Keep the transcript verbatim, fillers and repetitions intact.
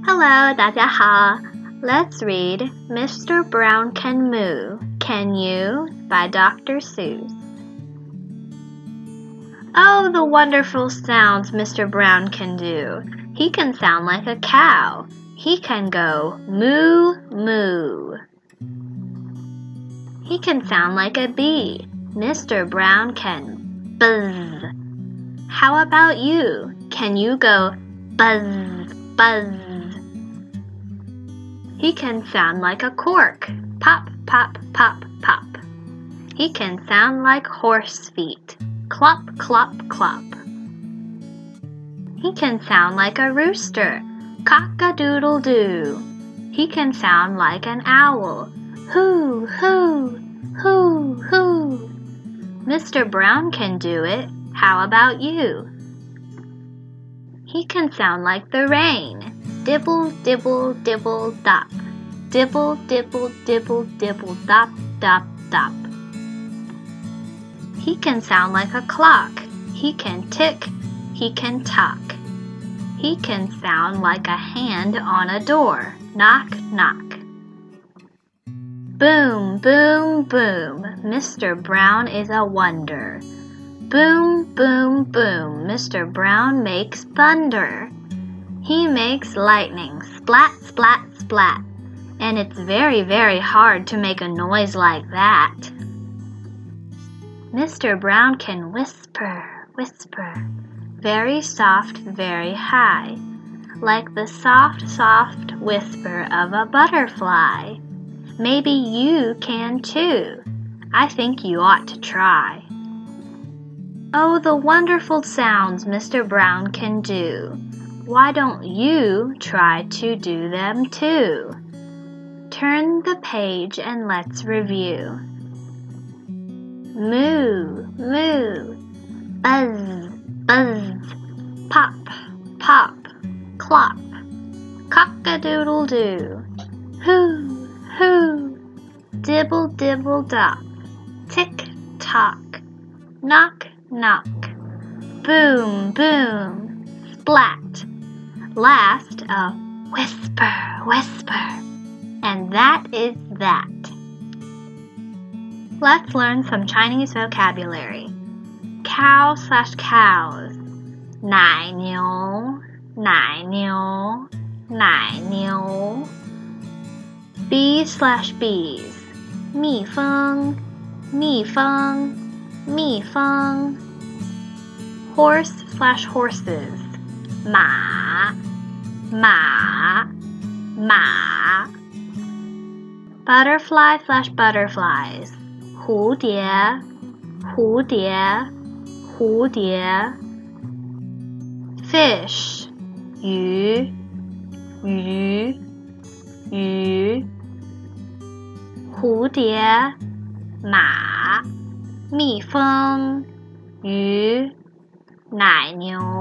Hello, 大家好. Let's read Mister Brown Can Moo, Can You? By Doctor Seuss. Oh, the wonderful sounds Mister Brown can do. He can sound like a cow. He can go moo, moo. He can sound like a bee. Mister Brown can buzz. How about you? Can you go buzz, buzz? He can sound like a cork. Pop, pop, pop, pop. He can sound like horse feet. Clop, clop, clop. He can sound like a rooster. Cock-a-doodle-doo. He can sound like an owl. Hoo, hoo, hoo, hoo. Mister Brown can do it. How about you? He can sound like the rain. Dibble, dibble, dibble, dop. Dibble, dibble, dibble, dibble, dop, dop, dop. He can sound like a clock. He can tick. He can talk. He can sound like a hand on a door. Knock, knock. Boom, boom, boom. Mister Brown is a wonder. Boom, boom, boom. Mister Brown makes thunder. He makes lightning, splat, splat, splat. And it's very, very hard to make a noise like that. Mister Brown can whisper, whisper, very soft, very high, like the soft, soft whisper of a butterfly. Maybe you can too. I think you ought to try. Oh, the wonderful sounds Mister Brown can do. Why don't you try to do them too? Turn the page and let's review. Moo, moo, buzz, buzz, pop, pop, clop, cock-a-doodle-doo, hoo, hoo, dibble, dibble, dop, tick, tock, knock, knock, boom, boom, splat. Last, a whisper, whisper. And that is that. Let's learn some Chinese vocabulary. Cow slash cows. 奶牛, 奶牛, 奶牛. Bees slash bees. 蜜蜂, 蜜蜂, 蜜蜂. Horse slash horses. 马, 马, 马. Butterfly slash butterflies. 蝴蝶, 蝴蝶, 蝴蝶. Fish, 鱼, 鱼, 鱼. 蝴蝶, 马, 蜜蜂, 鱼, 奶牛.